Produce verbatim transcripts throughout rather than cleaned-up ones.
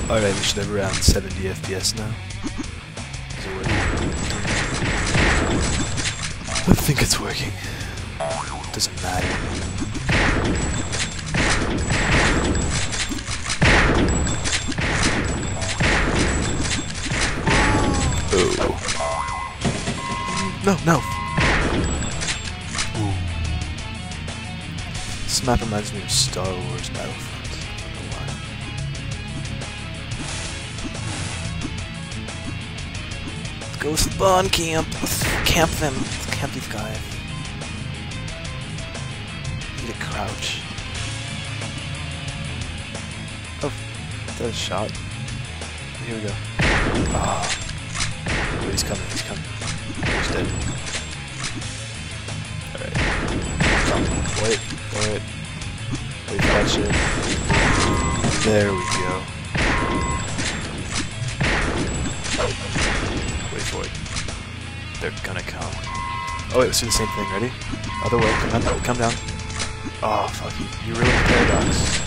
Alright, we should have around seventy F P S now. Is it working? I think it's working. Doesn't matter. Oh. No, no! Ooh. This map reminds me of Star Wars Battlefront. I don't know why. Let's go spawn camp. Let's camp them. Let's camp these guys. Need a crouch. Oh, is that a shot? Here we go. Ah. Oh, he's coming, he's coming. He's dead. Alright. Wait, wait. Wait for that shit. There we go. Wait for it. They're gonna come. Oh wait, let's do the same thing, ready? Other way, come down, come down. Oh, fuck you. You ruined the paradox.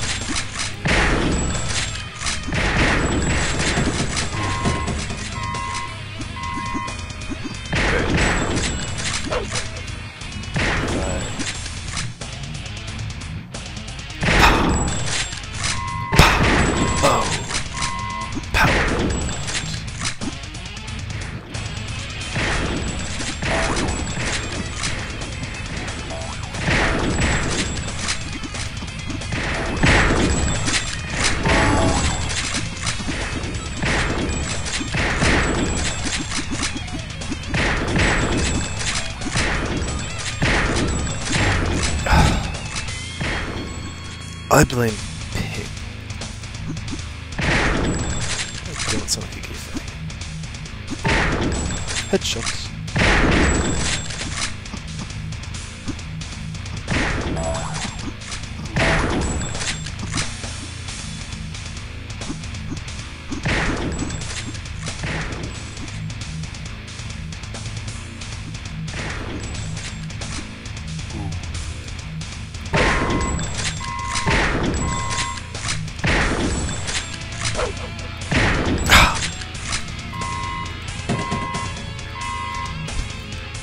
I blame Pig. I don't sound like a gay fag. Headshots.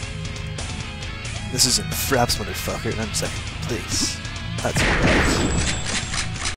This isn't Fraps, motherfucker, and I'm second place. That's right.